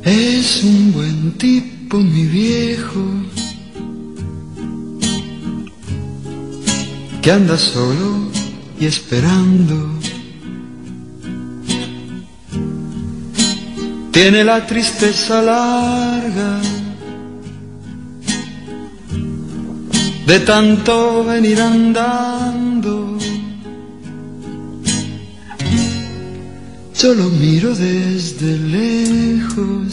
Es un buen tipo, mi viejo, que anda solo y esperando. Tiene la tristeza larga de tanto venir andando. Yo lo miro desde lejos,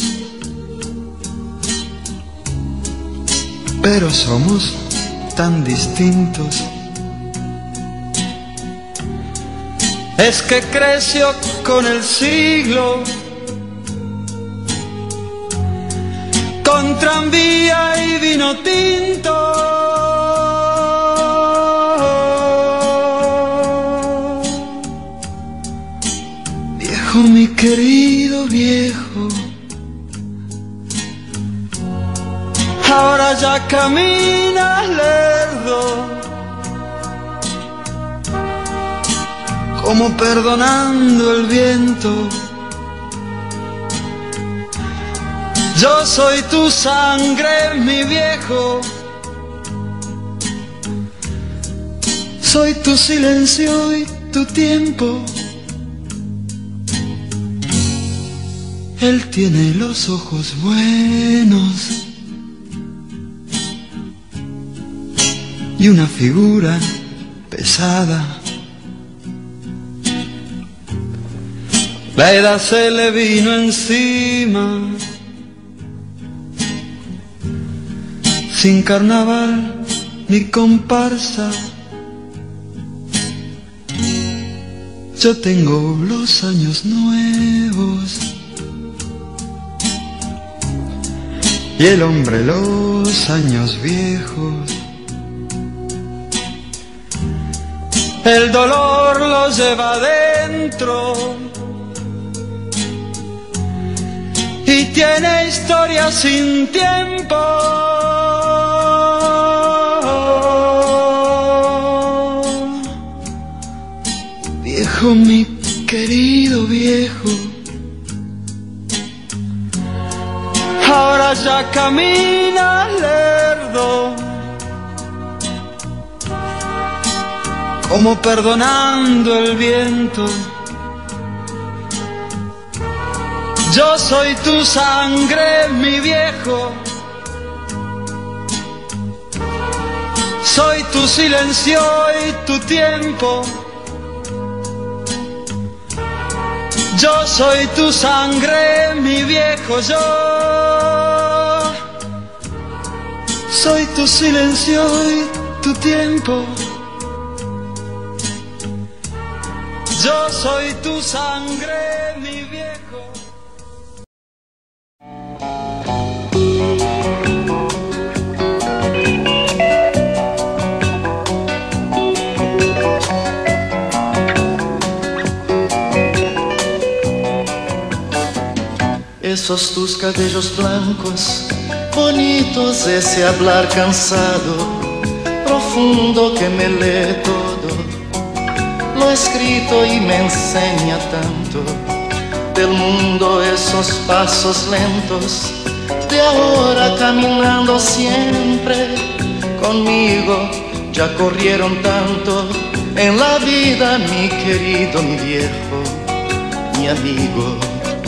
pero somos tan distintos. Es que creció con el siglo, con tranvía y vino tinto. Viejo, mi querido viejo, ahora ya caminas lerdo, como perdonando el viento. Yo soy tu sangre, mi viejo, soy tu silencio y tu tiempo. Él tiene los ojos buenos y una figura pesada. La edad se le vino encima, sin carnaval ni comparsa. Yo tengo los años nuevos y el hombre los años viejos. El dolor lo lleva adentro y tiene historia sin tiempo. Viejo, mi querido viejo, ahora ya caminas lerdo, como perdonando el viento. Yo soy tu sangre, mi viejo, soy tu silencio y tu tiempo. Yo soy tu sangre, mi viejo, yo soy tu silencio y tu tiempo. Yo soy tu sangre, mi viejo. Esos tus cabellos blancos, bonitos, ese hablar cansado, profundo que me lee todo, lo escrito y me enseña tanto del mundo. Esos pasos lentos de ahora caminando siempre conmigo, ya corrieron tanto en la vida, mi querido, mi viejo, mi amigo.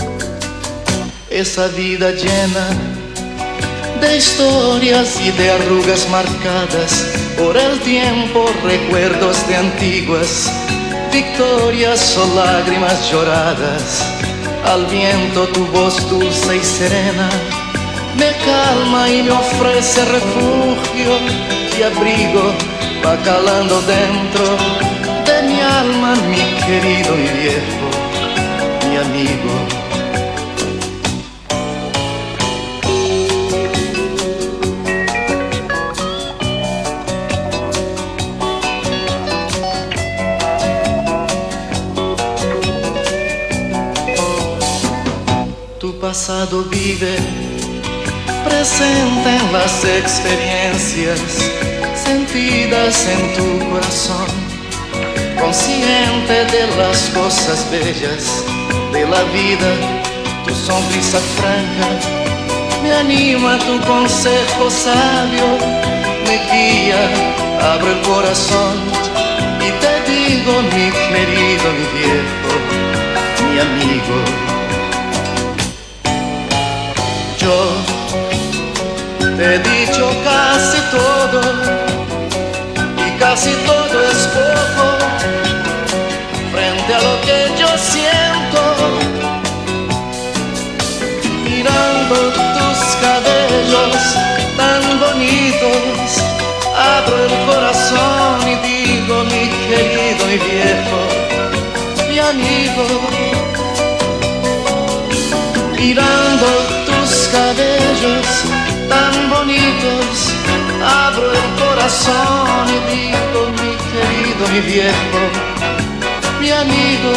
Esa vida llena de historias y de arrugas marcadas por el tiempo, recuerdos de antiguas victorias o lágrimas lloradas. Al viento tu voz dulce y serena me calma y me ofrece refugio y abrigo, va calando dentro de mi alma, mi querido, mi viejo, mi amigo. Tu pasado vive presente en las experiencias sentidas en tu corazón, consciente de las cosas bellas de la vida. tu sonrisa franca, me anima tu consejo sabio, me guía, abre el corazón y te digo, mi querido, mi viejo, mi amigo. Yo te he dicho casi todo y casi todo es poco frente a lo que yo siento. Mirando tus cabellos tan bonitos, abro el corazón y digo, mi querido, mi viejo, mi amigo. Mirando tus cabellos tan bonitos, abro el corazón y digo, mi querido, mi viejo, mi amigo.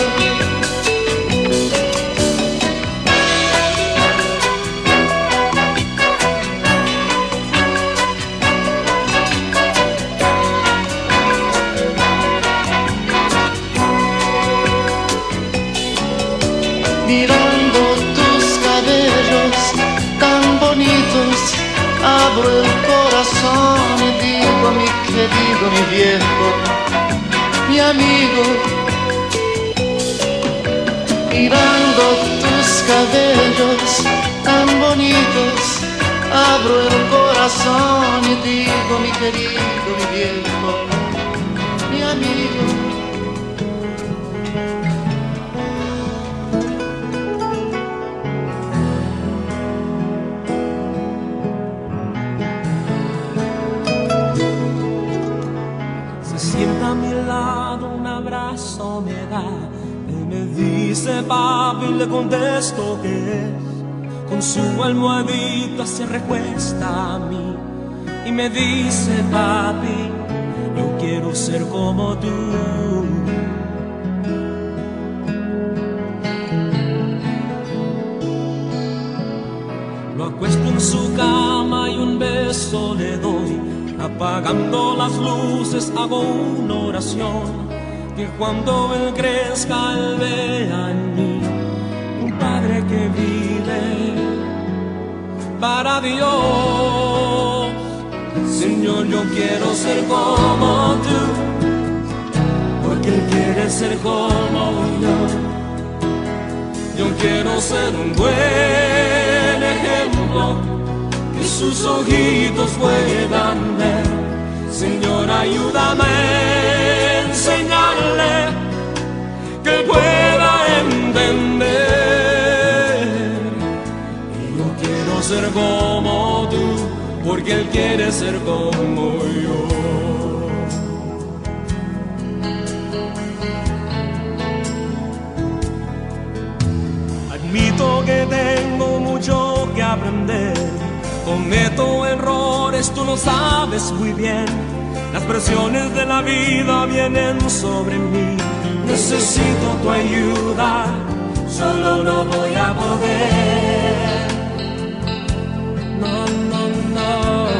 Mirando tus cabellos tan bonitos, abro el corazón y digo, mi querido, mi viejo, mi amigo. Mirando tus cabellos tan bonitos, abro el corazón y digo, mi querido, mi viejo, mi amigo. Sienta a mi lado, un abrazo me da. Él me dice papi, le contesto que es. Con su almohadita se recuesta a mí y me dice papi, yo quiero ser como tú. Lo acuesto en su cama y un beso le doy. Apagando las luces hago una oración, que cuando él crezca él vea en mí un padre que vive para Dios. Señor, yo quiero ser como tú, porque él quiere ser como yo. Yo quiero ser un buen ejemplo que sus ojitos puedan ver. Señor, ayúdame a enseñarle que pueda entender. Y yo quiero ser como tú, porque él quiere ser como yo. Admito que tengo mucho que aprender. Cometo errores, tú lo sabes muy bien. Las presiones de la vida vienen sobre mí. Necesito tu ayuda, solo no voy a poder. No, no, no.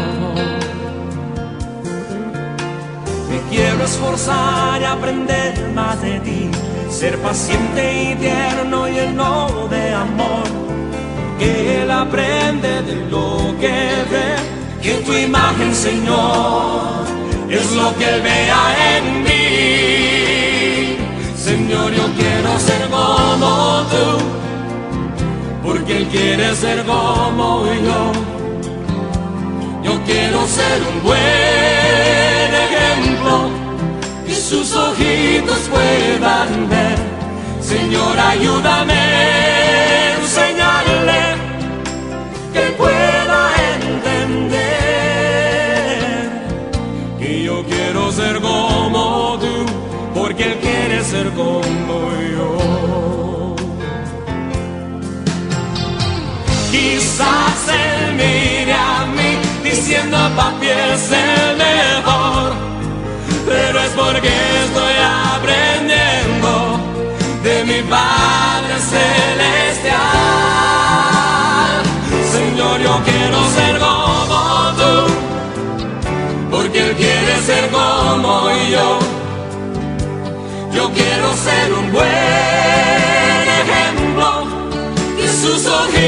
Me quiero esforzar y aprender más de ti. Ser paciente y tierno, lleno de amor. Que él aprende de lo que ve, que tu imagen, Señor, es lo que él vea en mí. Señor, yo quiero ser como tú, porque él quiere ser como yo. Yo quiero ser un buen ejemplo, que sus ojitos puedan ver. Señor, ayúdame a enseñarle que pueda entender que yo quiero ser como tú, porque él quiere ser como yo. Quizás él mire a mí diciendo papi es el mejor, pero es porque estoy aprendiendo de mi Padre Celestial. Señor, yo quiero ser como tú, porque él quiere ser como yo. Yo quiero ser un buen ejemplo, que sus tus ojeras.